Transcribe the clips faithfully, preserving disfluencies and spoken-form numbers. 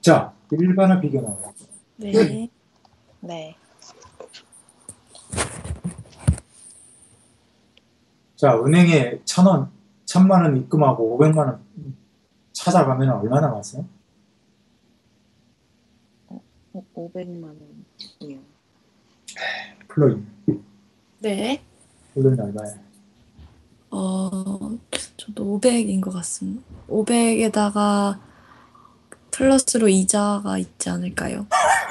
자, 일반화 비교 나와요. 네. 네. 자, 은행에 천 원, 천만 원 입금하고 오백만 원 찾아가면 얼마나 왔어요? 어, 오백만 원이요. 플로인. 네. 플로인 얼마예요? 어, 저도 오백인 것 같습니다. 오백에다가 플러스로 이자가 있지 않을까요?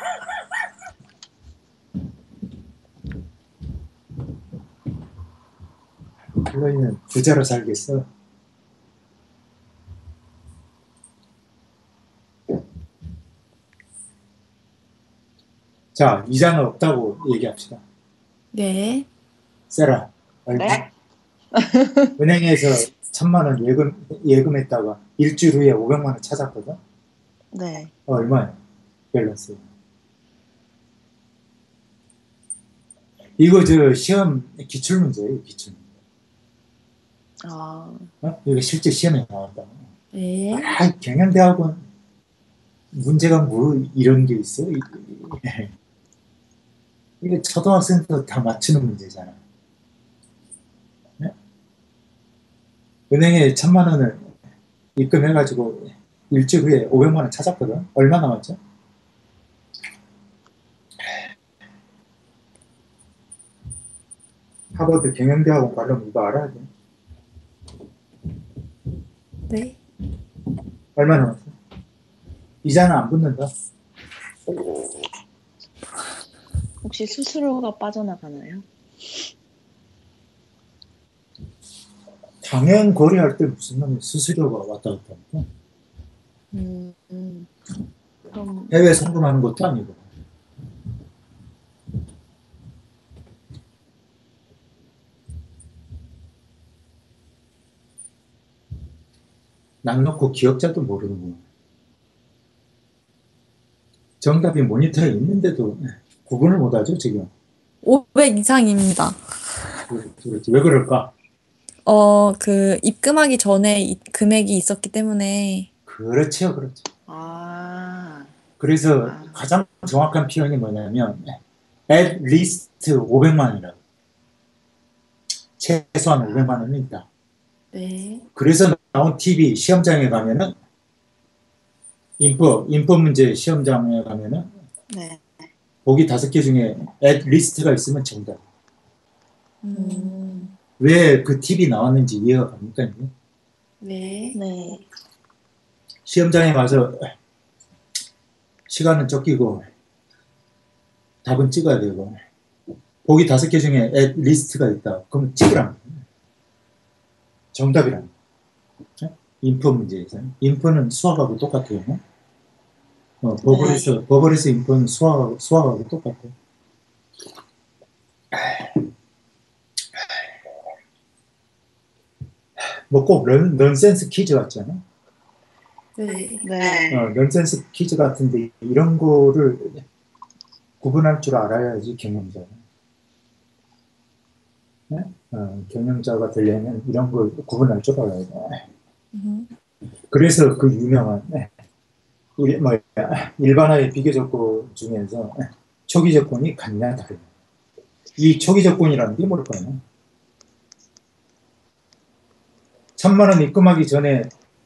플로인은 부자로 살겠어. 자, 이자는 없다고 얘기합시다. 네. 세라, 얼마? 네? 은행에서 천만 원 예금, 예금했다가 일주일 후에 오백만 원 찾았거든? 네. 어, 얼마예요? 밸런스. 이거 저 시험 기출문제예요, 기출문제. 아, 어? 이거 실제 시험에 나왔다. 네. 아, 경영대학원 문제가 뭐 이런 게 있어? 이게 초등학생도 다 맞추는 문제잖아. 네? 은행에 천만 원을 입금해가지고 일주일 후에 오백만 원 찾았거든. 얼마 남았죠? 하버드 경영대학원 가려면 이거 알아야 돼. 네. 얼마 남았어? 이자는 안 붙는다. 혹시 수수료가 빠져나가나요? 당연 거래할 때 무슨 놈의 수수료가 왔다 갔다 하니까. 음, 음. 그럼 해외 송금하는 것도 아니고. 낭놓고 기억자도 모르는 거. 정답이 모니터에 있는데도 구분을 못하죠, 지금. 오백 이상입니다. 그렇지, 그렇지. 왜 그럴까? 어, 그 입금하기 전에 이 금액이 있었기 때문에. 그렇죠, 그렇죠. 아, 그래서 아. 가장 정확한 표현이 뭐냐면 at least 오백만 원이라고. 최소한 오백만 원은 있다. 네. 그래서 나온 팁이 시험장에 가면은 인포, 인포 문제 시험장에 가면은 네. 보기 다섯 개 중에 at least가 있으면 정답. 음. 왜 그 팁이 나왔는지 이해가 갑니까? 이제? 네. 네. 시험장에 가서 시간은 쫓기고 답은 찍어야 되고 보기 다섯 개 중에 at least가 있다. 그럼 찍으라는 거예요. 정답이라는 거예요. 인포 문제에서. 인포는 수학하고 똑같아요. 어, 버블에서, 네. 버블에서 인포는 수학하고, 수학하고 똑같아요. 뭐 꼭 넌센스 퀴즈 같잖아. 네. 네. 어, 넌센스 퀴즈 같은데 이런 거를 구분할 줄 알아야지 경영자는. 네? 어, 경영자가 되려면 이런 걸 구분할 줄 알아야 돼. 음. 그래서 그 유명한 네. 일, 뭐, 일반화의 비교 조건 중에서 초기 조건이 같냐 다르냐. 이 초기 조건이라는 게 뭘까요? 천만 원 입금하기 전에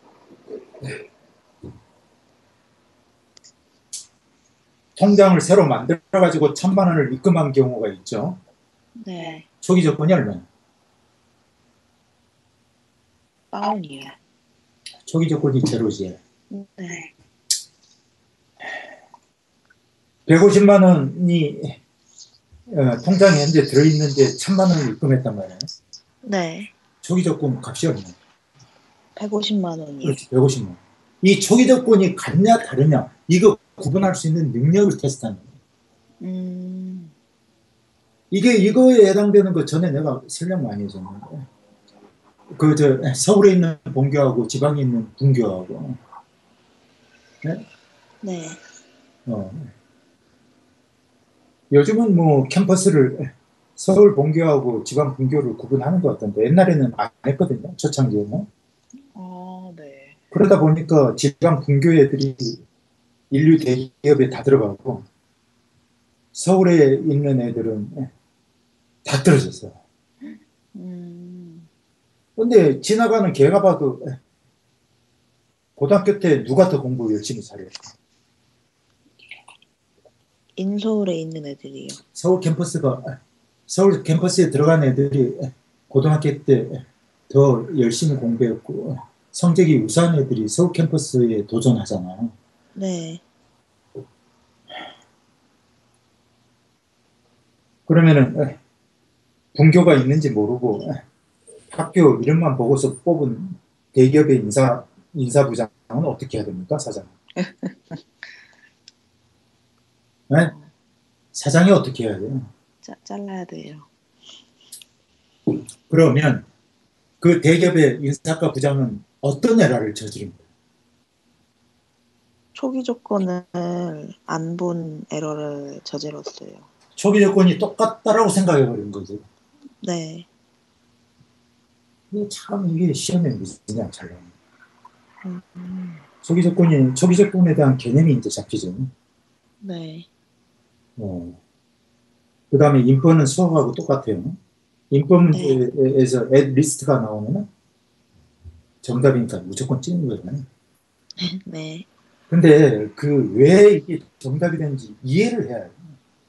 통장을 새로 만들어가지고 천만 원을 입금한 경우가 있죠. 네. 초기 조건이 얼마냐? 다운이요. 초기 조건이 제로지. 네. 백오십만 원이 어, 통장에 현재 들어있는데 천만 원을 입금했단 말이에요. 네. 초기 조건 값이 얼마냐? 백오십만 원이요. 그렇지, 백오십만 원. 이 초기 조건이 같냐 다르냐 이거 구분할 수 있는 능력을 테스트하는 거예요. 음. 이게 이거에 해당되는 거 전에 내가 설명 많이 해줬는데 그 저 서울에 있는 본교하고 지방에 있는 분교하고 네? 네. 어. 요즘은 뭐 캠퍼스를 서울 본교하고 지방 분교를 구분하는 것 같던데 옛날에는 안 했거든요. 초창기에는. 아, 네. 그러다 보니까 지방 분교 애들이 인류 대기업에 다 들어가고 서울에 있는 애들은 다 떨어졌어요. 음, 근데 지나가는 걔가 봐도 고등학교 때 누가 더 공부 열심히 잘해요? 인서울에 있는 애들이요. 서울 캠퍼스가 서울 캠퍼스에 들어간 애들이 고등학교 때 더 열심히 공부했고 성적이 우수한 애들이 서울 캠퍼스에 도전하잖아요. 네. 그러면은 분교가 있는지 모르고 학교 이름만 보고서 뽑은 대기업의 인사 인사부장은 어떻게 해야 됩니까, 사장? 네? 사장이 어떻게 해야 돼요? 짜, 잘라야 돼요. 그러면 그 대기업의 인사과 부장은 어떤 에러를 저지릅니까? 초기 조건을 안 본 에러를 저질렀어요. 초기 조건이 똑같다라고 생각해 버린 거죠. 네. 이게 참 이게 시험에 그냥 잘 나옵니다. 음, 음, 초기 조건이 초기 조건에 대한 개념이 이제 잡히죠. 네. 어. 그 다음에 인권은 수학하고 똑같아요. 인권 문제에서 앳 리스트가 나오면 정답이니까 무조건 찍는 거잖아요. 네. 근데 그 왜 이게 정답이 되는지 이해를 해야 해요.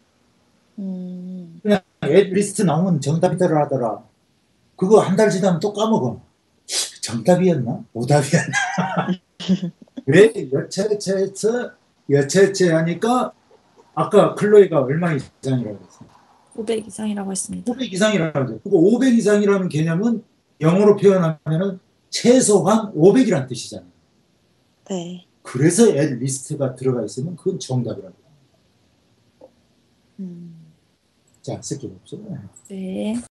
음, 그냥 앳 리스트 나오면 정답이더라 하더라. 그거 한 달 지나면 또 까먹어. 정답이었나? 오답이었나? 왜 여체체에서 여체체 하니까 아까 클로이가 얼마 이상이라고 했어요? 오백 이상이라고 했습니다. 오백 이상이라고 하죠. 그거 오백 이상이라는 개념은 영어로 표현하면 최소한 오백이라는 뜻이잖아요. 네. 그래서 앳 리스트가 들어가 있으면 그건 정답이라고. 음. 자, 스킵 없죠. 네.